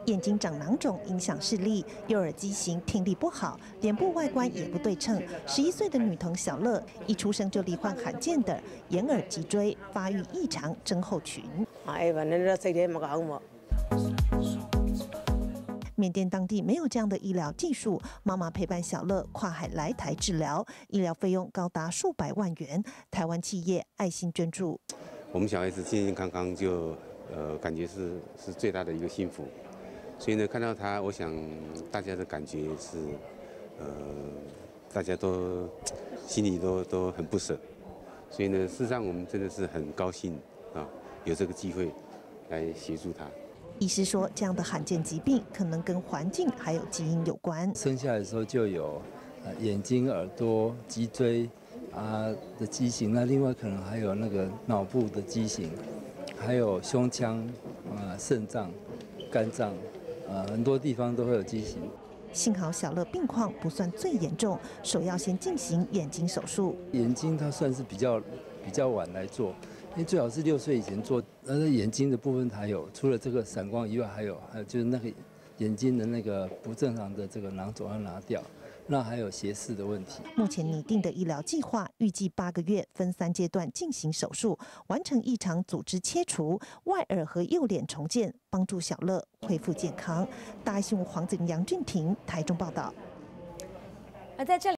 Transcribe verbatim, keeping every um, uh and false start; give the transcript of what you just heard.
眼睛长囊肿影响视力，右耳畸形，听力不好，脸部外观也不对称。十一岁的女童小乐一出生就罹患罕见的眼耳脊椎发育异常症候群。缅甸当地没有这样的医疗技术，妈妈陪伴小乐跨海来台治疗，医疗费用高达数百万元。台湾企业爱心捐助。 我们小孩子健健康康就，呃，感觉是是最大的一个幸福。所以呢，看到他，我想大家的感觉是，呃，大家都心里都都很不舍。所以呢，事实上我们真的是很高兴啊，有这个机会来协助他。 医师说，这样的罕见疾病可能跟环境还有基因有关。 生下来的时候就有呃眼睛、耳朵、脊椎啊的畸形，那另外可能还有那个脑部的畸形，还有胸腔、啊肾脏、肝脏，呃很多地方都会有畸形。 幸好小乐病况不算最严重，首要先进行眼睛手术。 眼睛它算是比较比较晚来做。因为最好是六岁以前做，呃，眼睛的部分还有，除了这个散光以外，还有还有就是那个眼睛的那个不正常的这个囊肿要拿掉，那还有斜视的问题。 目前拟定的医疗计划预计八个月分三阶段进行手术，完成异常组织切除，外耳和右脸重建，帮助小乐恢复健康。大爱新闻黄子玲、杨俊廷台中报道。 而在这里。